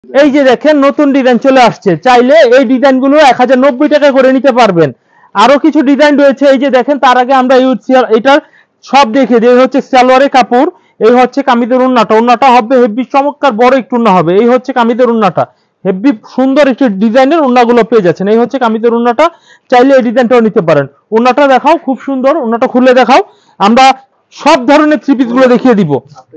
এই যে দেখেন নতুন ডিজাইন চলে আসছে, চাইলে এই ডিজাইনগুলো 1090 টাকা করে নিতে পারবেন। আরো কিছু ডিজাইন রয়েছে, এই যে দেখেন। তার আগে আমরা এটার সব দেখে দিই। হচ্ছে সালোয়ারের কাপড়, এই হচ্ছে কামিজের ওন্নাটা। ওন্নাটা হবে হেভি চমৎকার বড় একটু ওন্না হবে। এই হচ্ছে কামিজের ওন্নাটা, হেভি সুন্দর একটি ডিজাইনের ওন্নাগুলো পেয়ে যাচ্ছেন। এই হচ্ছে কামিজের ওন্নাটা, চাইলে এই ডিজাইনটাও নিতে পারেন। ওন্নাটা দেখাও, খুব সুন্দর। ওন্নাটা খুলে দেখাও, আমরা সব ধরনের থ্রি পিস গুলো দেখিয়ে দিব।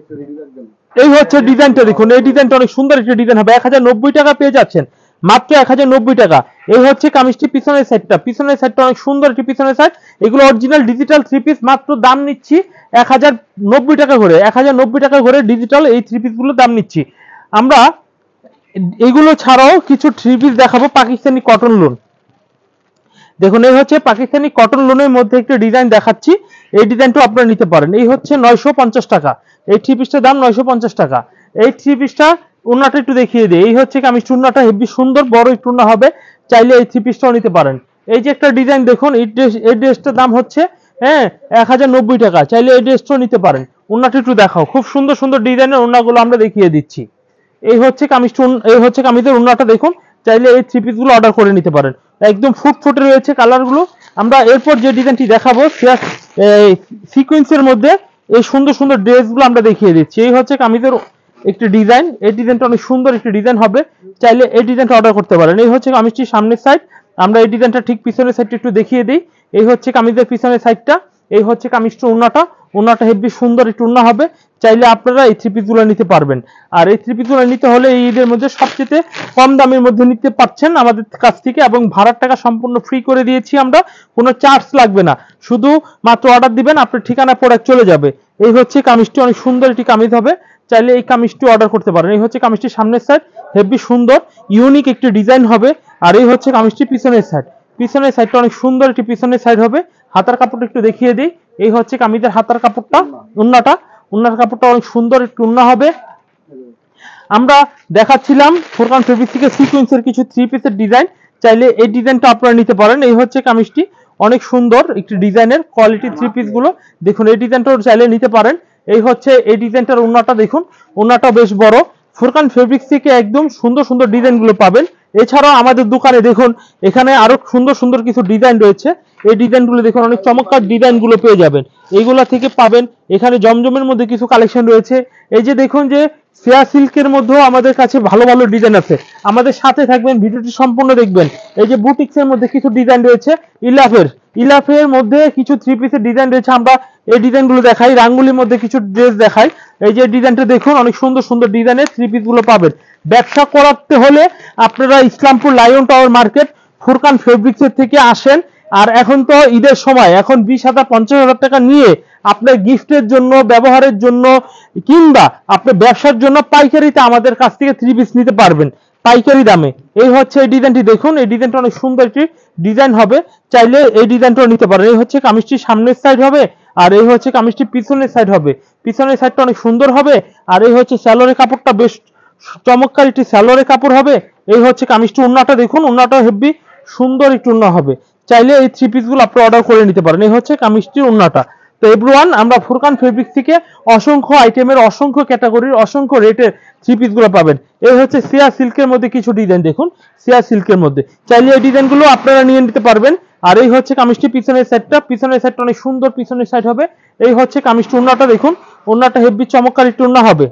এই হচ্ছে ডিজাইনটা দেখুন, এই ডিজাইনটা অনেক সুন্দর একটা ডিজাইন হবে। 1090 টাকা পেয়ে যাচ্ছেন, মাত্র 1090 টাকা। এই হচ্ছে কামিজটি পিছনের সাইডটা, পিছনের সাইডটা অনেক সুন্দর একটি পিছনের সাইড। এগুলো অরিজিনাল ডিজিটাল থ্রি পিস, মাত্র দাম নিচ্ছি 1090 টাকা করে। 1090 টাকা করে ডিজিটাল এই থ্রি পিস গুলো দাম নিচ্ছি আমরা। এগুলো ছাড়াও কিছু থ্রি পিস দেখাবো পাকিস্তানি কটন লোন। দেখুন, এই হচ্ছে পাকিস্তানি কটন লোনের মধ্যে একটা ডিজাইন দেখাচ্ছি। এই ডিজাইনটা আপনারা নিতে পারেন। এই হচ্ছে 950 টাকা, এই থ্রি পিসটার দাম 950 টাকা। এই থ্রি পিসটা ওন্নাটা একটু দেখিয়ে দিই। এই হচ্ছে কামিজ ওন্নাটা হেভি সুন্দর বড় একটু ওন্না হবে, চাইলে এই থ্রি পিসটাও নিতে পারেন। এই যে একটা ডিজাইন দেখুন, এই ড্রেসটার দাম হচ্ছে 1090 টাকা, চাইলে এই ড্রেসটাও নিতে পারেন। ওন্নাটা একটু দেখাও, খুব সুন্দর সুন্দর ডিজাইনের ওন্নাগুলো আমরা দেখিয়ে দিচ্ছি। এই হচ্ছে এই হচ্ছে কামিজের ওন্নাটা দেখুন, চাইলে এই থ্রি পিস গুলো অর্ডার করে নিতে পারেন। একদম ফুটফুটে রয়েছে কালার গুলো। আমরা এরপর যে ডিজাইনটি দেখাবো সিকোয়েন্সের মধ্যে এই সুন্দর সুন্দর ড্রেস গুলো আমরা দেখিয়ে দিচ্ছি। এই হচ্ছে কামিজের একটি ডিজাইন, এই ডিজাইনটা অনেক সুন্দর একটি ডিজাইন হবে, চাইলে এই ডিজাইনটা অর্ডার করতে পারেন। এই হচ্ছে কামিজটির সামনের সাইড, আমরা এই ডিজাইনটা ঠিক পিছনের সাইডটা একটু দেখিয়ে দিই। এই হচ্ছে কামিজের পিছনের সাইডটা, এই হচ্ছে কামিজটা ওন্নাটা। ওন্নাটা হেভি সুন্দর একটু ওন্না হবে, চাইলে আপনারা এই থ্রি পিস গুলো নিতে পারবেন। আর এই থ্রি পিস গুলো নিতে হলে এই ঈদের মধ্যে সবচেয়ে কম দামের মধ্যে নিতে পারছেন আমাদের কাছ থেকে, এবং ভাড়ার টাকা সম্পূর্ণ ফ্রি করে দিয়েছি আমরা, কোনো চার্জ লাগবে না। শুধু মাত্র অর্ডার দিবেন, আপনার ঠিকানা প্রোডাক্ট চলে যাবে। এই হচ্ছে কামিজটি, অনেক সুন্দর একটি কামিজ হবে, চাইলে এই কামিজটি অর্ডার করতে পারেন। এই হচ্ছে কামিজটির সামনের সাইড, হেভি সুন্দর ইউনিক একটি ডিজাইন হবে। আর এই হচ্ছে কামিজটি পিছনের সাইড, পিছনের সাইডটা অনেক সুন্দর একটি পিছনের সাইড হবে। হাতার কাপড়টা একটু দেখিয়ে দিই। এই হচ্ছে কামিজের হাতার কাপড়টা, ওন্নাটা, ওন্নার কাপড়টা অনেক সুন্দর একটু ওন্না হবে। আমরা দেখাচ্ছিলাম ফোরকান ফেব্রিক থেকে সিকোয়েন্সের কিছু থ্রি পিসের ডিজাইন, চাইলে এই ডিজাইনটা আপনারা নিতে পারেন। এই হচ্ছে কামিজটি, অনেক সুন্দর একটি ডিজাইনের কোয়ালিটি থ্রি পিস গুলো দেখুন, এই ডিজাইনটাও চাইলে নিতে পারেন। এই হচ্ছে এই ডিজাইনটার ওন্নাটা দেখুন, ওন্নাটা বেশ বড়। ফোরকান ফেব্রিক্স থেকে একদম সুন্দর সুন্দর ডিজাইন গুলো পাবেন। এছাড়াও আমাদের দোকানে দেখুন, এখানে আরো সুন্দর সুন্দর কিছু ডিজাইন রয়েছে। এই ডিজাইন গুলো দেখুন, অনেক চমৎকার ডিজাইন গুলো পেয়ে যাবেন, এইগুলা থেকে পাবেন। এখানে জমজমের মধ্যে কিছু কালেকশন রয়েছে। এই যে দেখুন, যে ফেয়া সিল্কের মধ্যেও আমাদের কাছে ভালো ভালো ডিজাইন আছে। আমাদের সাথে থাকবেন, ভিডিওটি সম্পূর্ণ দেখবেন। এই যে বুটিক্স এর মধ্যে কিছু ডিজাইন রয়েছে, ইলাফের মধ্যে কিছু থ্রি পিসের ডিজাইন রয়েছে। আমরা এই ডিজাইন গুলো দেখাই, রাঙ্গুলির মধ্যে কিছু ড্রেস দেখাই। এই যে ডিজাইনটা দেখুন, অনেক সুন্দর সুন্দর ডিজাইনের থ্রি পিস গুলো পাবেন। ব্যবসা করাতে হলে আপনারা Islampur lion tower market Furkan fabrics এর থেকে আসেন। আর এখন তো ঈদের সময়, এখন 20,000 50,000 টাকা নিয়ে আপনার গিফটের জন্য, ব্যবহারের জন্য, কিংবা আপনার ব্যবসার জন্য পাইকারিতে আমাদের কাছ থেকে থ্রি পিস নিতে পারবেন পাইকারি দামে। এই হচ্ছে এই ডিজাইনটি দেখুন, এই ডিজাইনটা অনেক সুন্দর একটি ডিজাইন হবে, চাইলে এই ডিজাইনটাও নিতে পারেন। এই হচ্ছে কামিজটি সামনের সাইড হবে, আর এই হচ্ছে কামিজটি পিছনের সাইড হবে। পিছনের সাইডটা অনেক সুন্দর হবে। আর এই হচ্ছে স্যালোরের কাপড়টা বেশ চমৎকার একটি স্যালোরের কাপড় হবে। এই হচ্ছে কামিজটি ওন্নাটা দেখুন, ওন্নাটা হেভি সুন্দর একটু ওন্না হবে, চাইলে এই থ্রি পিস গুলো আপনি অর্ডার করে নিতে পারেন। এই হচ্ছে কামিজটির ওন্নাটা। তো এভরিওয়ান, আমরা ফুরকান ফেব্রিক্স থেকে অসংখ্য আইটেমের, অসংখ্য ক্যাটাগরির, অসংখ্য রেটের থ্রি পিস গুলো পাবেন। এই হচ্ছে সিয়া সিল্কের মধ্যে কিছু ডিজাইন দেখুন, সিয়া সিল্কের মধ্যে, চাইলে এই ডিজাইন গুলো আপনারা নিয়ে নিতে পারবেন। আর এই হচ্ছে কামিজটি পিছনের সাইডটা, পিছনের সাইডটা অনেক সুন্দর পিছনের সাইড হবে। এই হচ্ছে কামিজটি ওন্নাটা দেখুন, ওন্নাটা হেভি চমৎকার একটু ওন্না হবে।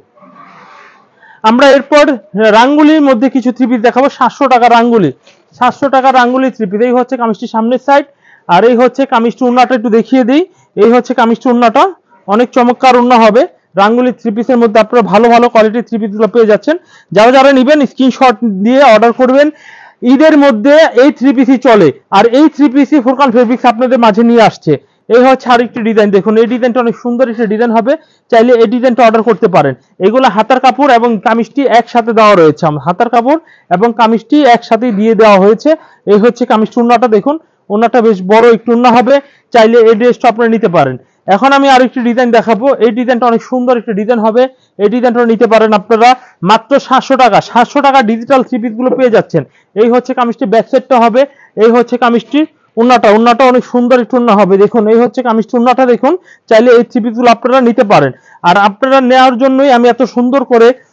আমরা এরপর রাঙ্গুলির মধ্যে কিছু থ্রি পিস দেখাবো। 700 টাকা রাঙ্গুলি, 700 টাকা রাঙ্গুলি থ্রি পিস। এই হচ্ছে কামিজটি সামনের সাইড, আর এই হচ্ছে কামিজটি ওন্নাটা একটু দেখিয়ে দিই। এই হচ্ছে কামিজটি ওন্নাটা, অনেক চমৎকার ওন্না হবে। রাঙ্গুলি থ্রি পিসের মধ্যে আপনারা ভালো ভালো কোয়ালিটির থ্রি পিসগুলো পেয়ে যাচ্ছেন। যারা যারা নেবেন স্ক্রিনশট দিয়ে অর্ডার করবেন। ঈদের মধ্যে এই থ্রি পিসই চলে, আর এই থ্রি পিসই ফুরকান ফেব্রিক্স আপনাদের মাঝে নিয়ে আসছে। এই হচ্ছে আরেকটি ডিজাইন দেখুন, এই ডিজাইনটা অনেক সুন্দর একটা ডিজাইন হবে, চাইলে এই ডিজাইনটা অর্ডার করতে পারেন। এগুলো হাতার কাপড় এবং কামিজটি একসাথে দেওয়া রয়েছে, হাতার কাপড় এবং কামিজটি একসাথে দিয়ে দেওয়া হয়েছে। এই হচ্ছে কামিজটি ওন্নাটা দেখুন, ওন্নাটা বেশ বড় একটু ওন্না হবে, চাইলে এই ড্রেসটা আপনারা নিতে পারেন। এখন আমি আরেকটি ডিজাইন দেখাবো, এই ডিজাইনটা অনেক সুন্দর একটা ডিজাইন হবে, এই ডিজাইনটা নিতে পারেন আপনারা মাত্র 700 টাকা। 700 টাকা ডিজিটাল থ্রি পিস গুলো পেয়ে যাচ্ছেন। এই হচ্ছে কামিজটি ব্যাক সাইডটা হবে, এই হচ্ছে কামিজটি ওন্নাটা অনেক সুন্দর একটু ওন্না হবে দেখুন। এই হচ্ছে কামিজটি ওন্নাটা দেখুন, চাইলে এই থ্রি পিস গুলো আপনারা নিতে পারেন। আর আপনারা নেওয়ার জন্যই আমি এত সুন্দর করে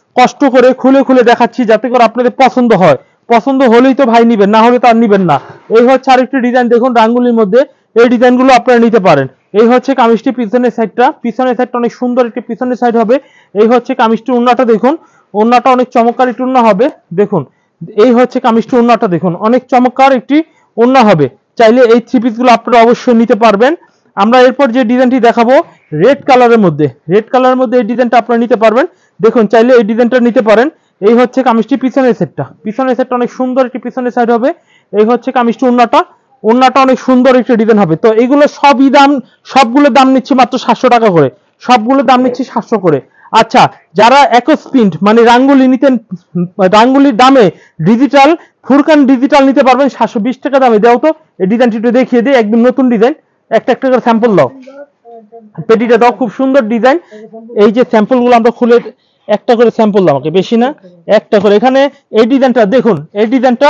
কষ্ট করে খুলে খুলে দেখাচ্ছি যাতে করে আপনাদের পছন্দ হয়। পছন্দ হলেই তো ভাই নিবেন, না হলে তো আর নিবেন না। এই হচ্ছে আরেকটি ডিজাইন, দেখুন রাঙ্গুলির মধ্যে এই ডিজাইনগুলো আপনারা নিতে পারেন। এই হচ্ছে কামিজটি পিছনের সাইডটা, পিছনের সাইডটা অনেক সুন্দর একটি পিছনের সাইড হবে। এই হচ্ছে কামিজটি ওন্নাটা দেখুন, ওন্নাটা অনেক চমৎকার একটি ওন্না হবে দেখুন। এই হচ্ছে কামিজটি ওন্নাটা দেখুন, অনেক চমৎকার একটি ওন্না হবে। চাইলে এই থ্রি পিসগুলো আপনারা অবশ্যই নিতে পারবেন। আমরা এরপর যে ডিজাইনটি দেখাবো রেড কালারের মধ্যে, রেড কালারের মধ্যে এই ডিজাইনটা আপনারা নিতে পারবেন। দেখুন চাইলে এই ডিজাইনটা নিতে পারেন। এই হচ্ছে কামিজটি পিছনের সেটটা, পিছনের সেটটা অনেক সুন্দর একটি পিছনের সাইড হবে। এই হচ্ছে কামিজটি ওন্নাটা, ওন্নাটা অনেক সুন্দর একটি ডিজাইন হবে। তো এগুলো সবই দাম, সবগুলোর দাম নিচ্ছি মাত্র 700 টাকা করে, সবগুলোর দাম নিচ্ছি 700 করে। আচ্ছা, যারা একস প্রিন্ট মানে রাঙ্গুলি নিতেন, রাঙ্গুলির দামে ডিজিটাল ফুরকান ডিজিটাল নিতে পারবেন 720 টাকা দামে। দাও তো এই ডিজাইনটি একটু দেখিয়ে দিই, একদম নতুন ডিজাইন। একটা একটা করে স্যাম্পল দাও, পেটিটা দাও, খুব সুন্দর ডিজাইন। এই যে স্যাম্পল গুলো আমরা খুলে একটা করে স্যাম্পল দাও আমাকে, বেশি না, একটা করে। এখানে এই ডিজাইনটা দেখুন, এই ডিজাইনটা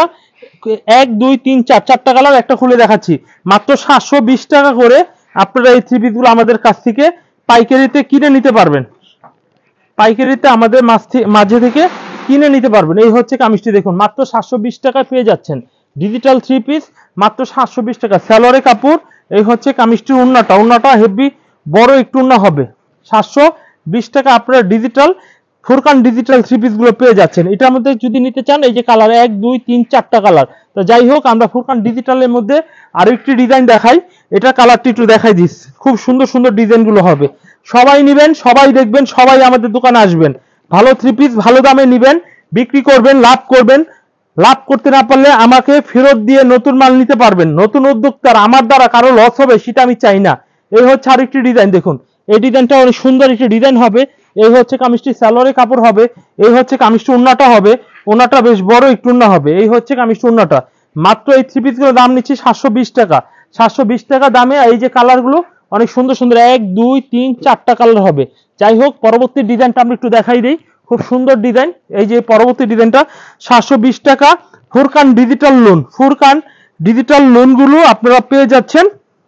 1 2 3 4 চারটা কালার, একটা খুলে দেখাচ্ছি। মাত্র 720 টাকা করে আপনারা এই থ্রি পিস গুলো আমাদের কাছ থেকে পাইকারিতে কিনে নিতে পারবেন, পাইকারিতে আমাদের মাঝে থেকে কিনে নিতে পারবেন। এই হচ্ছে কামিজটি দেখুন, মাত্র 720 টাকায় পেয়ে যাচ্ছেন ডিজিটাল থ্রি পিস, মাত্র 720 টাকা। সালোয়ারে কাপড়। এই হচ্ছে কামিজটির ওন্নাটা, ওন্নাটা হেভি বড় একটু ওন্না হবে। 720 টাকা আপনারা digital Furkan digital three piece গুলো পেয়ে যাচ্ছেন। এটার মধ্যে যদি নিতে চান এই যে কালার 1 2 3 4টা কালার। তো যাই হোক, আমরা ফুরকান ডিজিটালের মধ্যে আরো একটি ডিজাইন দেখাই, এটা কালারটি একটু দেখাই দিস, খুব সুন্দর সুন্দর ডিজাইন গুলো হবে। সবাই নিবেন, সবাই দেখবেন, সবাই আমাদের দোকানে আসবেন। ভালো থ্রি পিস ভালো দামে নিবেন, বিক্রি করবেন, লাভ করবেন। লাভ করতে না পারলে আমাকে ফেরত দিয়ে নতুন মাল নিতে পারবেন। নতুন উদ্যোক্তার আমার দ্বারা কারো লস হবে সেটা আমি চাই না। এই হচ্ছে আরেকটি ডিজাইন দেখুন, এই ডিজাইনটা অনেক সুন্দর একটি ডিজাইন হবে। এই হচ্ছে কামিজটি সালোয়ারে কাপড় হবে। এই হচ্ছে কামিজটি ওন্নাটা হবে, ওন্নাটা বেশ বড় একটু ওন্না হবে। এই হচ্ছে কামিজটি ওন্নাটা। মাত্র এই থ্রি পিস গুলো দাম নিচ্ছি 720 টাকা, 720 টাকা দামে। এই যে কালার গুলো অনেক সুন্দর সুন্দর 1 2 3 4টা কালার হবে। যাই হোক, পরবর্তী ডিজাইনটা আমরা একটু দেখাই দিই, খুব সুন্দর ডিজাইন। এই যে পরবর্তী ডিজাইনটা 720 টাকা Furkan digital lawn, Furkan digital lawn গুলো আপনারা পেয়ে যাচ্ছেন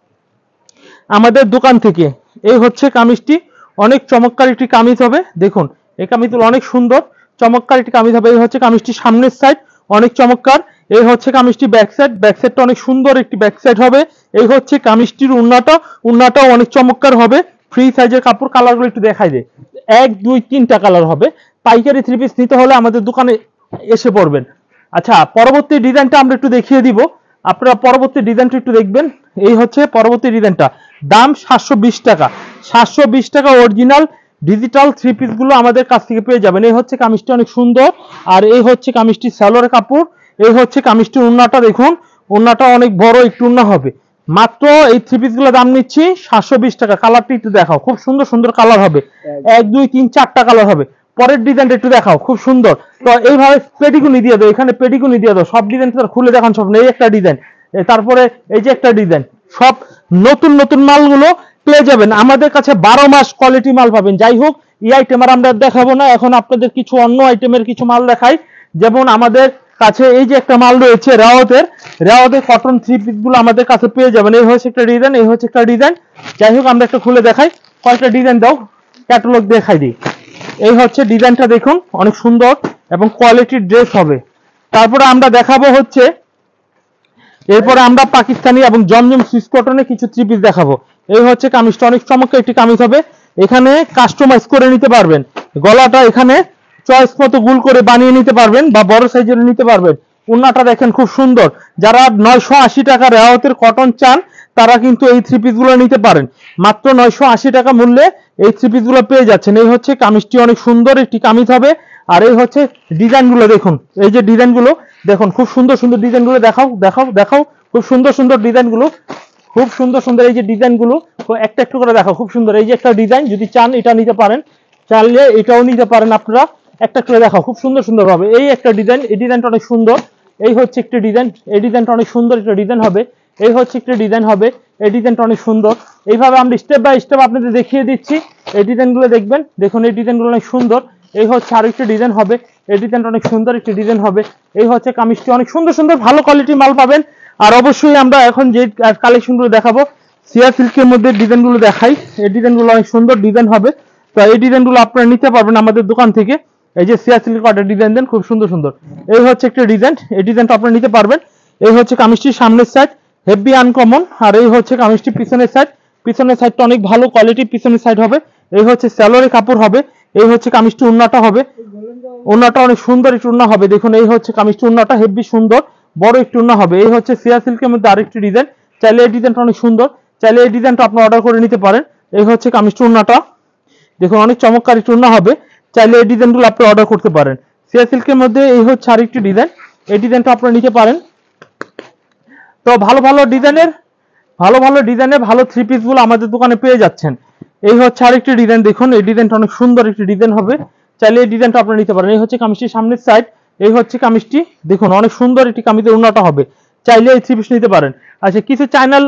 আমাদের দোকান থেকে। এই হচ্ছে কামিজটি, অনেক চমৎকার একটি কামিজ হবে দেখুন। এই কামিজগুলো অনেক সুন্দর চমৎকার একটি কামিজ হবে। এই হচ্ছে কামিজটি সামনের সাইড, অনেক চমৎকার। এই হচ্ছে কামিজটি ব্যাক সাইড, ব্যাক সাইডটা অনেক সুন্দর একটি ব্যাক সাইড হবে। এই হচ্ছে কামিজটির উন্নাটা, উন্নাটাও অনেক চমৎকার হবে। ফ্রি সাইজের কাপড়। কালারগুলো একটু দেখাই দে, 1 2 3টা কালার হবে। পাইকারি থ্রি পিস নিতে হলে আমাদের দোকানে এসে পড়বেন। আচ্ছা, পরবর্তী ডিজাইনটা আমরা একটু দেখিয়ে দিব, আপনারা পরবর্তী ডিজাইনটা একটু দেখবেন। এই হচ্ছে পরবর্তী ডিজাইনটা, দাম 720 টাকা, 720 টাকা অরিজিনাল ডিজিটাল থ্রি পিস গুলো আমাদের কাছ থেকে পেয়ে যাবেন। এই হচ্ছে কামিজটি অনেক সুন্দর, আর এই হচ্ছে কামিজটি সালোয়ার কাপড়। এই হচ্ছে কামিজটির ওন্নাটা দেখুন, ওন্নাটা অনেক বড় একটু ওন্না হবে। মাত্র এই থ্রি পিস গুলো দাম নিচ্ছি 720 টাকা। কালারটি একটু দেখাও, খুব সুন্দর সুন্দর কালার হবে, 1 2 3 4টা কালার হবে। পরের ডিজাইনটা একটু দেখাও, খুব সুন্দর। তো এইভাবে পেটিকুনি দিয়ে দাও, এখানে পেটিকুনি দিয়ে দাও, সব ডিজাইন খুলে দেখান সব। এই একটা ডিজাইন, তারপরে এই যে একটা ডিজাইন, সব নতুন নতুন মালগুলো পেয়ে যাবেন আমাদের কাছে। 12 মাস কোয়ালিটি মাল পাবেন। যাই হোক, এই আইটেম আর আমরা দেখাবো না, এখন আপনাদের কিছু অন্য আইটেমের কিছু মাল দেখাই। যেমন আমাদের কাছে এই যে একটা মাল রয়েছে রেওয়াতের, রেওয়াতের কটন থ্রি পিস গুলো আমাদের কাছে পেয়ে যাবেন। এই হচ্ছে একটা ডিজাইন, এই হচ্ছে একটা ডিজাইন। যাই হোক, আমরা একটা খুলে দেখাই, কয়েকটা ডিজাইন দাও, ক্যাটালগ দেখাই দিই। এই হচ্ছে ডিজাইনটা দেখুন, অনেক সুন্দর এবং কোয়ালিটির ড্রেস হবে। তারপরে আমরা দেখাবো হচ্ছে, এরপরে আমরা পাকিস্তানি এবং জমজম সুইস কটনের কিছু থ্রি পিস দেখাবো। এই হচ্ছে কামিজটা, অনেক চমৎকার একটি কামিজ হবে। এখানে কাস্টমাইজ করে নিতে পারবেন, গলাটা এখানে চয়েস মতো গুল করে বানিয়ে নিতে পারবেন বা বড় সাইজের নিতে পারবেন। ওন্নাটা দেখেন খুব সুন্দর। যারা 980 টাকা রেওয়াতের কটন চান তারা কিন্তু এই থ্রি পিস গুলো নিতে পারেন। মাত্র 980 টাকা মূল্যে এই থ্রি পিস গুলো পেয়ে যাচ্ছেন। এই হচ্ছে কামিজটি, অনেক সুন্দর একটি কামিজ হবে। আর এই হচ্ছে ডিজাইন গুলো দেখুন, এই যে ডিজাইন গুলো দেখুন, খুব সুন্দর সুন্দর ডিজাইন গুলো দেখাও দেখাও দেখাও, খুব সুন্দর সুন্দর ডিজাইন গুলো, খুব সুন্দর সুন্দর এই যে ডিজাইন গুলো একটা একটু করে দেখাও, খুব সুন্দর। এই যে একটা ডিজাইন, যদি চান এটা নিতে পারেন, চাইলে এটাও নিতে পারেন আপনারা। একটা করে দেখাও, খুব সুন্দর সুন্দর হবে। এই একটা ডিজাইন, এই ডিজাইনটা অনেক সুন্দর। এই হচ্ছে একটা ডিজাইন, এই ডিজাইনটা অনেক সুন্দর একটা ডিজাইন হবে। এই হচ্ছে একটা ডিজাইন হবে, এই ডিজাইনটা অনেক সুন্দর। এইভাবে আমরা স্টেপ বাই স্টেপ আপনাদের দেখিয়ে দিচ্ছি, এই ডিজাইনগুলো দেখবেন। দেখুন এই ডিজাইনগুলো অনেক সুন্দর। এই হচ্ছে আরেকটা ডিজাইন হবে, এই ডিজাইনটা অনেক সুন্দর একটা ডিজাইন হবে। এই হচ্ছে কামিজটি, অনেক সুন্দর সুন্দর ভালো কোয়ালিটির মাল পাবেন। আর অবশ্যই আমরা এখন যে কালেকশনগুলো দেখাবো, সিয়া সিল্কের মধ্যে ডিজাইনগুলো দেখাই। এই ডিজাইনগুলো অনেক সুন্দর ডিজাইন হবে। তো এই ডিজাইনগুলো আপনারা নিতে পারবেন আমাদের দোকান থেকে। এই যে সিয়া সিল্ক কটের ডিজাইন দেন, খুব সুন্দর সুন্দর। এই হচ্ছে একটা ডিজাইন, এই ডিজাইনটা আপনারা নিতে পারবেন। এই হচ্ছে কামিজটির সামনের সাইড, হেভি আনকমন। আর এই হচ্ছে কামিজটির পিছনের সাইড, পিছনের সাইডটা অনেক ভালো কোয়ালিটির পিছনের সাইড হবে। এই হচ্ছে সালোয়ারের কাপড় হবে। এই হচ্ছে কামিজটি উন্নাটা হবে, উন্নাটা অনেক সুন্দর একটু উন্না হবে। দেখুন এই হচ্ছে কামিজটি উন্নাটা হেভি সুন্দর বড় একটু উন্না হবে। এই হচ্ছে সিয়া সিল্কের মধ্যে আরেকটি ডিজাইন, চাইলে এই ডিজাইনটা অনেক সুন্দর, চাইলে এই ডিজাইনটা আপনি অর্ডার করে নিতে পারেন। এই হচ্ছে কামিজটি উন্নাটা, দেখুন অনেক চমৎকার একটু উন্না হবে, চাইলে এই ডিজাইনগুলো আপনি অর্ডার করতে পারেন। সিয়া সিল্কের মধ্যে এই হচ্ছে আরেকটি ডিজাইন, এই ডিজাইনটা আপনারা নিতে পারেন। তো ভালো ভালো ডিজাইনের ভালো থ্রি পিস গুলো আমাদের দোকানে পেয়ে যাচ্ছেন। এই হচ্ছে আরেকটি ডিজাইন, দেখুন এই ডিজাইনটা অনেক সুন্দর একটি ডিজাইন হবে, চাইলে এই ডিজাইনটা আপনারা নিতে পারেন। এই হচ্ছে কামিজটির সামনের সাইড, এই হচ্ছে কামিজটি, দেখুন অনেক সুন্দর একটি কামিজের উন্নাটা হবে, চাইলে এই থ্রি পিস নিতে পারেন। আচ্ছা কিছু চাইনাল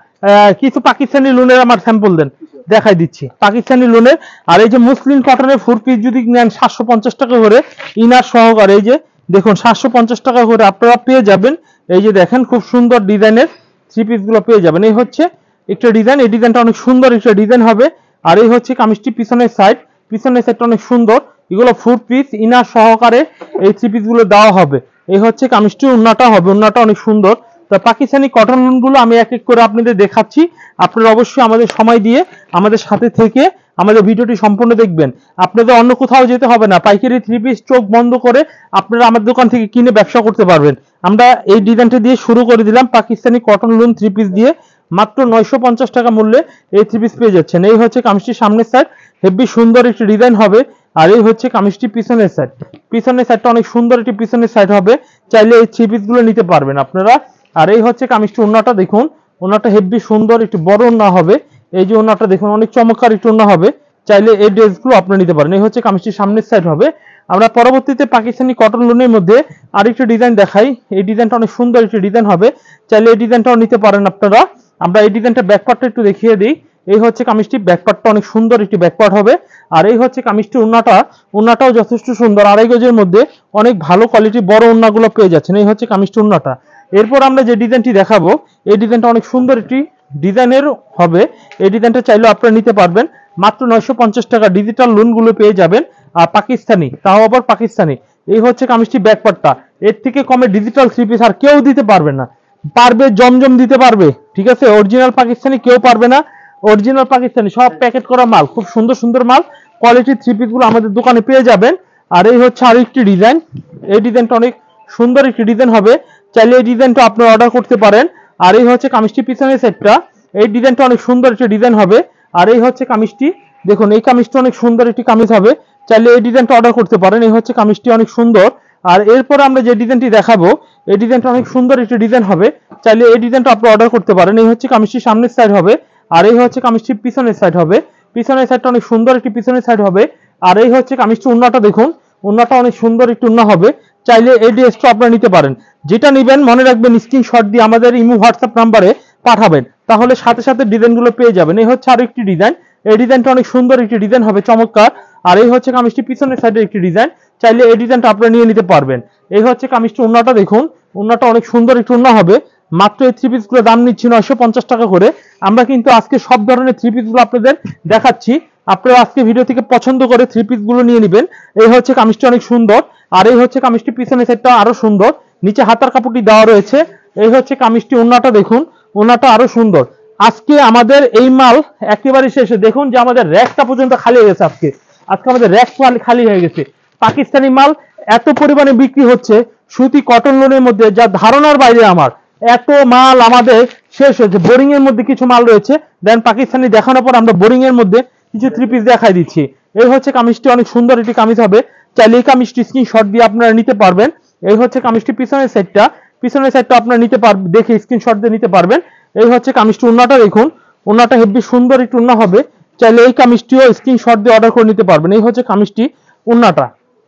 কিছু পাকিস্তানি লোনের আমার স্যাম্পল দেন, দেখাই দিচ্ছি পাকিস্তানি লোনের। আর এই যে মুসলিম কটনের 4 পিস যদি নেন 750 টাকা করে ইনার সহকারে, এই যে দেখুন 750 টাকা করে আপনারা পেয়ে যাবেন। এই যে দেখেন খুব সুন্দর ডিজাইনের থ্রি পিস গুলো পেয়ে যাবেন। এই হচ্ছে একটা ডিজাইন, এই ডিজাইনটা অনেক সুন্দর একটা ডিজাইন হবে। আর এই হচ্ছে কামিজটি পিছনের সাইড, পিছনের সাইডটা অনেক সুন্দর, এগুলো 4 পিস ইনার সহকারে এই থ্রি পিস গুলো দেওয়া হবে। এই হচ্ছে কামিজটি উন্নাটা হবে, উন্নাটা অনেক সুন্দর। তো পাকিস্তানি কটন গুলো আমি এক এক করে আপনাদের দেখাচ্ছি, আপনারা অবশ্যই আমাদের সময় দিয়ে আমাদের সাথে থেকে আমাদের ভিডিওটি সম্পূর্ণ দেখবেন। আপনাদের অন্য কোথাও যেতে হবে না, পাইকারি থ্রি পিস চোখ বন্ধ করে আপনারা আমাদের দোকান থেকে কিনে ব্যবসা করতে পারবেন। আমরা এই ডিজাইনটা দিয়ে শুরু করে দিলাম, Pakistani cotton lawn three piece দিয়ে মাত্র 950 টাকা মূল্যে এই থ্রি পিস পেয়ে যাচ্ছেন। এই হচ্ছে কামিজটির সামনের সাইড, হেভি সুন্দর একটি ডিজাইন হবে। আর এই হচ্ছে কামিজটি পিছনের সাইড, পিছনের সাইডটা অনেক সুন্দর একটি পিছনের সাইড হবে, চাইলে এই থ্রি পিস গুলো নিতে পারবেন আপনারা। আর এই হচ্ছে কামিজটি ওন্নাটা, দেখুন ওন্নাটা হেভি সুন্দর একটি বড় ওন্না হবে। এই যে ওন্নাটা দেখুন অনেক চমৎকার একটি ওন্না হবে, চাইলে এই ড্রেসগুলো আপনারা নিতে পারেন। এই হচ্ছে কামিজটির সামনের সাইড হবে। আমরা পরবর্তীতে পাকিস্তানি কটন লোনের মধ্যে আরেকটি ডিজাইন দেখাই, এই ডিজাইনটা অনেক সুন্দর একটি ডিজাইন হবে, চাইলে এই ডিজাইনটাও নিতে পারেন আপনারা। আমরা এই ডিজাইনটা ব্যাকপার্টটা একটু দেখিয়ে দিই। এই হচ্ছে কামিজটি, ব্যাকপার্টটা অনেক সুন্দর একটি ব্যাকপার্ট হবে। আর এই হচ্ছে কামিজটি ওন্নাটাও যথেষ্ট সুন্দর, আড়াই গজের মধ্যে অনেক ভালো কোয়ালিটি বড় ওন্নাগুলো পেয়ে যাচ্ছেন। এই হচ্ছে কামিজটি ওন্নাটা। এরপর আমরা যে ডিজাইনটি দেখাবো, এই ডিজাইনটা অনেক সুন্দর একটি ডিজাইনের হবে। এই ডিজাইনটা চাইলেও আপনারা নিতে পারবেন মাত্র 950 টাকা। ডিজিটাল লোনগুলো পেয়ে যাবেন, আর পাকিস্তানি, তাও আবার পাকিস্তানি। এই হচ্ছে কামিজটি ব্যাকপার্টটা, এর থেকে কমে ডিজিটাল থ্রি পিস আর কেউ দিতে পারবে না, পারবে জমজম দিতে পারবে, ঠিক আছে। অরিজিনাল পাকিস্তানি কেউ পারবে না, অরিজিনাল পাকিস্তানি সব প্যাকেট করা মাল, খুব সুন্দর সুন্দর মাল, কোয়ালিটি থ্রি পিস গুলো আমাদের দোকানে পেয়ে যাবেন। আর এই হচ্ছে আরেকটি ডিজাইন, এই ডিজাইনটা অনেক সুন্দর একটি ডিজাইন হবে, চাইলে এই ডিজাইনটা আপনারা অর্ডার করতে পারেন। আর এই হচ্ছে কামিজটি পিছনের সেটটা, এই ডিজাইনটা অনেক সুন্দর একটি ডিজাইন হবে। আর এই হচ্ছে কামিজটি, দেখুন এই কামিজটা অনেক সুন্দর একটি কামিজ হবে, চাইলে এই ডিজাইনটা অর্ডার করতে পারেন। এই হচ্ছে কামিজটি অনেক সুন্দর। আর এরপর আমরা যে ডিজাইনটি দেখাবো, এই ডিজাইনটা অনেক সুন্দর একটি ডিজাইন হবে, চাইলে এই ডিজাইনটা আপনি অর্ডার করতে পারেন। এই হচ্ছে কামিজটির সামনের সাইড হবে। আর এই হচ্ছে কামিজটির পিছনের সাইড হবে, পিছনের সাইডটা অনেক সুন্দর একটি পিছনের সাইড হবে। আর এই হচ্ছে কামিজটি ওন্নাটা, দেখুন ওন্নাটা অনেক সুন্দর একটি ওন্না হবে, চাইলে এই ড্রেসটা আপনারা নিতে পারেন। যেটা নেবেন মনে রাখবেন স্ক্রিনশট দিয়ে আমাদের ইমো হোয়াটসঅ্যাপ নাম্বারে পাঠাবেন, তাহলে সাথে সাথে ডিজাইনগুলো পেয়ে যাবেন। এই হচ্ছে আরেকটি ডিজাইন, এই ডিজাইনটা অনেক সুন্দর একটি ডিজাইন হবে, চমৎকার। আর এই হচ্ছে কামিজটি পিছনের সাইডের একটি ডিজাইন, চাইলে এই ডিজাইনটা আপনারা নিয়ে নিতে পারবেন। এই হচ্ছে কামিজটি ওন্নাটা, দেখুন ওন্নাটা অনেক সুন্দর একটি ওন্না হবে। মাত্র এই থ্রি পিস গুলো দাম নিচ্ছি 950 টাকা করে। আমরা কিন্তু আজকে সব ধরনের থ্রি পিস গুলো আপনাদের দেখাচ্ছি, আপনারা আজকে ভিডিও থেকে পছন্দ করে থ্রি পিস গুলো নিয়ে নেবেন। এই হচ্ছে কামিজটি অনেক সুন্দর। আর এই হচ্ছে কামিজটি পিছনের সাইডটা আরো সুন্দর, নিচে হাতার কাপড়টি দেওয়া রয়েছে। এই হচ্ছে কামিজটি ওন্নাটা, দেখুন ওন্নাটা আরো সুন্দর। আজকে আমাদের এই মাল একেবারে শেষে, দেখুন যে আমাদের র্যাকটা পর্যন্ত খালি হয়ে গেছে। আজকে আমাদের র্যাক খালি হয়ে গেছে। পাকিস্তানি মাল এত পরিমাণে বিক্রি হচ্ছে সুতি কটন লোনের মধ্যে, যা ধারণার বাইরে আমার। এত মাল আমাদের শেষ হয়েছে। বোরিং এর মধ্যে কিছু মাল রয়েছে, দেন পাকিস্তানি দেখানোর পর আমরা বোরিং এর মধ্যে কিছু থ্রি পিস দেখাই দিচ্ছি। এই হচ্ছে কামিজটি অনেক সুন্দর একটি কামিজ হবে, চাইলে এই কামিজটি স্ক্রিনশট দিয়ে আপনারা নিতে পারবেন। এই হচ্ছে কামিজটি পিছনের সাইডটা, পিছনের সাইডটা আপনারা নিতে পারবেন, দেখে স্ক্রিনশট দিয়ে নিতে পারবেন। এই হচ্ছে কামিজটি ওন্নাটা, দেখুন ওন্নাটা হেভি সুন্দর একটি ওন্না হবে, চাইলে এই কামিজটিও স্ক্রিনশট দিয়ে অর্ডার করে নিতে পারবেন। এই হচ্ছে কামিজটি ওন্নাটা।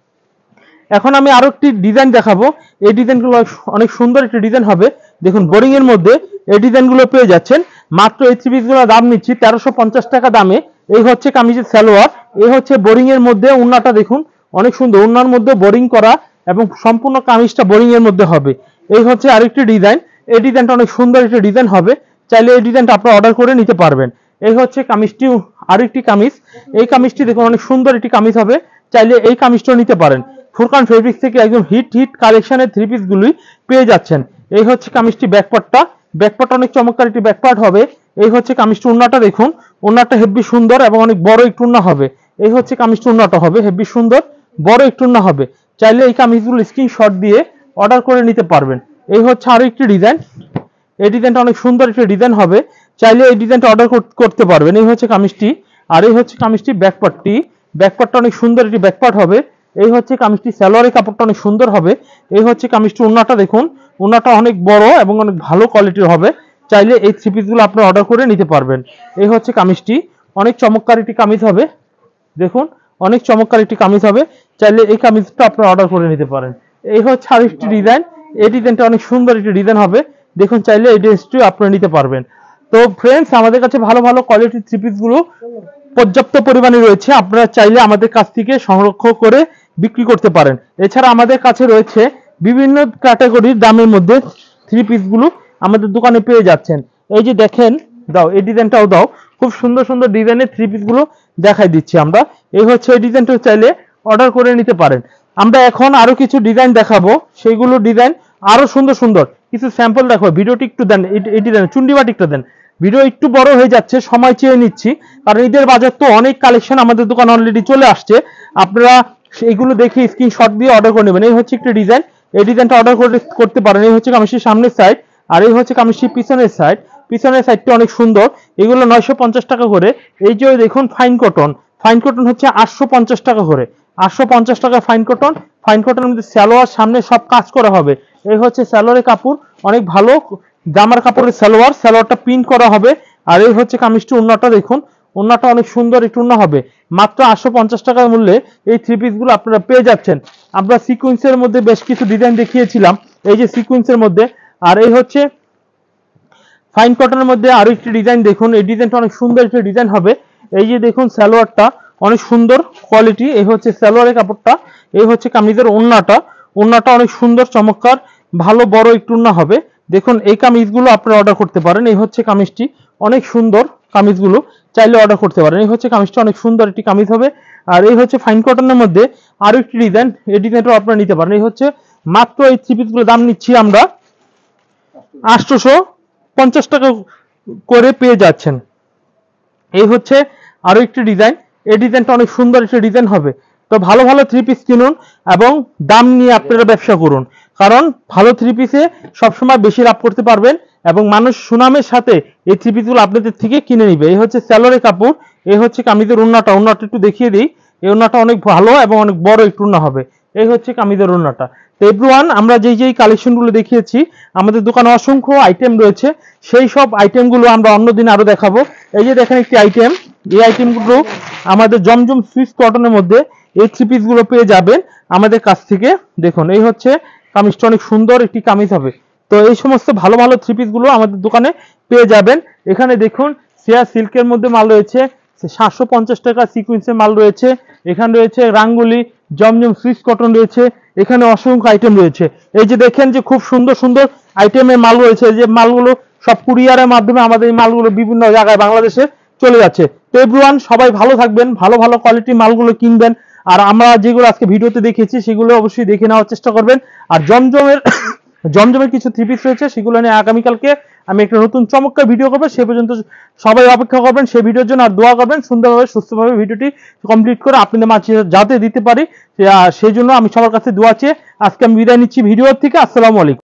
এখন আমি আরো একটি ডিজাইন দেখাবো, এই ডিজাইনগুলো অনেক সুন্দর একটি ডিজাইন হবে, দেখুন বোরিং এর মধ্যে এই ডিজাইনগুলো পেয়ে যাচ্ছেন। মাত্র এই থ্রি পিসগুলো দাম নিচ্ছি 1350 টাকা দামে। এই হচ্ছে কামিজের সালোয়ার, এই হচ্ছে বোরিং এর মধ্যে ওন্নাটা, দেখুন অনেক সুন্দর, ওন্নার মধ্যে বোরিং করা এবং সম্পূর্ণ কামিজটা বোরিং এর মধ্যে হবে। এই হচ্ছে আরেকটি ডিজাইন, এই ডিজাইনটা অনেক সুন্দর একটি ডিজাইন হবে, চাইলে এই ডিজাইনটা আপনারা অর্ডার করে নিতে পারবেন। এই হচ্ছে কামিজটি, আরেকটি কামিজ, এই কামিজটি দেখুন অনেক সুন্দর একটি কামিজ হবে, চাইলে এই কামিজটা নিতে পারেন। ফুরকান ফেব্রিক্স থেকে একদম হিট কালেকশনের থ্রি পিস গুলি পেয়ে যাচ্ছেন। এই হচ্ছে কামিজটি ব্যাকপার্টটা, ব্যাকপার্টটা অনেক চমৎকার একটি ব্যাকপার্ট হবে। এই হচ্ছে কামিজটি ওন্নাটা দেখুন, ওন্নাটা হেভি সুন্দর এবং অনেক বড় একটু ওন্না হবে। এই হচ্ছে কামিজটি ওন্নাটা হবে হেভি সুন্দর, বড় একটু ওন্না হবে। চাইলে এই কামিজগুলো স্ক্রিনশট দিয়ে অর্ডার করে নিতে পারবেন। এই হচ্ছে আরো একটি ডিজাইন, এই ডিজাইনটা অনেক সুন্দর একটি ডিজাইন হবে, চাইলে এই ডিজাইনটা অর্ডার করতে পারবেন। এই হচ্ছে কামিজটি, আর এই হচ্ছে কামিজটি ব্যাকপার্টটি, ব্যাকপার্টটা অনেক সুন্দর একটি ব্যাকপার্ট হবে। এই হচ্ছে কামিজটি, সালোয়ারের কাপড়টা অনেক সুন্দর হবে। এই হচ্ছে কামিজটি, ওন্নাটা দেখুন, ওন্নাটা অনেক বড় এবং অনেক ভালো কোয়ালিটির হবে। চাইলে এই থ্রি পিসগুলো আপনি অর্ডার করে নিতে পারবেন। এই হচ্ছে কামিজটি, অনেক চমৎকার একটি কামিজ হবে, দেখুন অনেক চমৎকার একটি কামিজ হবে। চাইলে এই কামিজটা আপনারা অর্ডার করে নিতে পারেন। এই হচ্ছে আরেকটি ডিজাইন, এই ডিজাইনটা অনেক সুন্দর একটি ডিজাইন হবে, দেখুন চাইলে এই ড্রেসটি আপনারা নিতে পারবেন। তো ফ্রেন্ডস, আমাদের কাছে ভালো ভালো কোয়ালিটির থ্রি পিস গুলো পর্যাপ্ত পরিমাণে রয়েছে, আপনারা চাইলে আমাদের কাছ থেকে সংরক্ষণ করে বিক্রি করতে পারেন। এছাড়া আমাদের কাছে রয়েছে বিভিন্ন ক্যাটাগরির দামের মধ্যে থ্রি পিস গুলো আমাদের দোকানে পেয়ে যাচ্ছেন। এই যে দেখেন, দাও এই ডিজাইনটাও দাও, খুব সুন্দর সুন্দর ডিজাইনের থ্রি পিস গুলো দেখাই দিচ্ছি আমরা। এই হচ্ছে এই ডিজাইনটা, চাইলে অর্ডার করে নিতে পারেন। আমরা এখন আরো কিছু ডিজাইন দেখাবো, সেইগুলো ডিজাইন আরো সুন্দর সুন্দর কিছু স্যাম্পল দেখো। ভিডিওটি একটু দেন, এটি দেন, চুন্ডিবাটিকটা দেন। ভিডিও একটু বড় হয়ে যাচ্ছে, সময় চেয়ে নিচ্ছি, কারণ ঈদের বাজার তো অনেক কালেকশন আমাদের দোকানে অলরেডি চলে আসছে। আপনারা এইগুলো দেখে স্ক্রিনশট দিয়ে অর্ডার করে নেবেন। এই হচ্ছে একটা ডিজাইন, এই ডিজাইনটা অর্ডার করতে পারেন। এই হচ্ছে কামিজটির সামনের সাইড, আর এই হচ্ছে কামিজটির পিছনের সাইড। পিছনের সাইডটা অনেক সুন্দর, এগুলো 950 টাকা করে। এই যে দেখুন ফাইন কটন, ফাইন কটন হচ্ছে 850 টাকা করে, 850 টাকা ফাইন কটন। ফাইন কটনের মধ্যে সালোয়ার সামনে সব কাজ করা হবে। এই হচ্ছে সালোয়ারের কাপড়, অনেক ভালো জামার কাপড়ের সালোয়ার, সালোয়ারটা প্রিন্ট করা হবে। আর এই হচ্ছে কামিজটি, ওন্নাটা দেখুন, ওন্নাটা অনেক সুন্দর একটু ওন্না হবে। মাত্র 850 টাকার মূল্যে এই থ্রি পিস গুলো আপনারা পেয়ে যাচ্ছেন। আমরা সিকোয়েন্সের মধ্যে বেশ কিছু ডিজাইন দেখিয়েছিলাম, এই যে সিকোয়েন্সের মধ্যে। আর এই হচ্ছে ফাইন কটনের মধ্যে আরো একটি ডিজাইন দেখুন, এই ডিজাইনটা অনেক সুন্দর একটি ডিজাইন হবে। এই যে দেখুন সালোয়ারটা অনেক সুন্দর কোয়ালিটি, এই হচ্ছে সালোয়ারের কাপড়টা। এই হচ্ছে কামিজের ওন্নাটা, ওন্নাটা অনেক সুন্দর চমৎকার ভালো বড় একটু ওন্না হবে। দেখুন এই কামিজগুলো আপনারা অর্ডার করতে পারেন। এই হচ্ছে কামিজটি, অনেক সুন্দর কামিজগুলো চাইলে অর্ডার করতে পারেন। এই হচ্ছে কামিজটা, অনেক সুন্দর একটি কামিজ হবে। আর এই হচ্ছে ফাইন কটনের মধ্যে আরো একটি ডিজাইন, এই ডিজাইনটাও আপনারা নিতে পারেন। এই হচ্ছে মাত্র এই থ্রি পিসগুলো দাম নিচ্ছি আমরা 850 টাকা করে পেয়ে যাচ্ছেন। এই হচ্ছে আরো একটি ডিজাইন, এই ডিজাইনটা অনেক সুন্দর একটি ডিজাইন হবে। তো ভালো ভালো থ্রি পিস কিনুন এবং দাম নিয়ে আপনারা ব্যবসা করুন, কারণ ভালো থ্রি পিসে সবসময় বেশি লাভ করতে পারবেন এবং মানুষ সুনামের সাথে এই থ্রি পিসগুলো আপনাদের থেকে কিনে নিবে। এই হচ্ছে সালোয়ারের কাপড়, এই হচ্ছে কামিজের ওন্নাটা, ওন্নাটা একটু দেখিয়ে দিই। এই ওন্নাটা অনেক ভালো এবং অনেক বড় একটু ওন্না হবে। এই হচ্ছে কামিজের ওন্নাটা। তো এভরিওয়ান, আমরা যেই কালেকশনগুলো দেখিয়েছি, আমাদের দোকানে অসংখ্য আইটেম রয়েছে, সেই সব আইটেমগুলো আমরা অন্যদিন আরো দেখাবো। এই যে দেখেন একটি আইটেম, এই আইটেমগুলো আমাদের জমজম সুইস কটনের মধ্যে এই থ্রি পিস গুলো পেয়ে যাবেন আমাদের কাছ থেকে। দেখুন এই হচ্ছে কামিজটা, অনেক সুন্দর একটি কামিজ হবে। তো এই সমস্ত ভালো ভালো থ্রি পিস গুলো আমাদের দোকানে পেয়ে যাবেন। এখানে দেখুন সিয়া সিল্কের মধ্যে মাল রয়েছে 750 টাকা, সিকুয়েন্সের মাল রয়েছে, এখানে রয়েছে রাঙ্গুলি, জমজম সুইস কটন রয়েছে, এখানে অসংখ্য আইটেম রয়েছে। এই যে দেখেন যে খুব সুন্দর সুন্দর আইটেমের মাল রয়েছে, যে মালগুলো সব কুরিয়ারের মাধ্যমে আমাদের এই মালগুলো বিভিন্ন জায়গায় বাংলাদেশে চলে যাচ্ছে। তো এভরিওয়ান, সবাই ভালো থাকবেন, ভালো ভালো কোয়ালিটির মালগুলো কিনবেন। আর আমরা যেগুলো আজকে ভিডিওতে দেখেছি সেগুলো অবশ্যই দেখে নেওয়ার চেষ্টা করবেন। আর জমজমের কিছু থ্রি পিস রয়েছে, সেগুলো নিয়ে আগামীকালকে আমি একটা নতুন চমৎকার ভিডিও করবো। সে পর্যন্ত সবাই অপেক্ষা করবেন সেই ভিডিওর জন্য, আর দোয়া করবেন সুন্দরভাবে সুস্থভাবে ভিডিওটি কমপ্লিট করে আপনাদের মাঝে যাতে দিতে পারি, সেই জন্য আমি সবার কাছে দোয়া চেয়ে আজকে আমি বিদায় নিচ্ছি ভিডিও থেকে। আসসালামু আলাইকুম।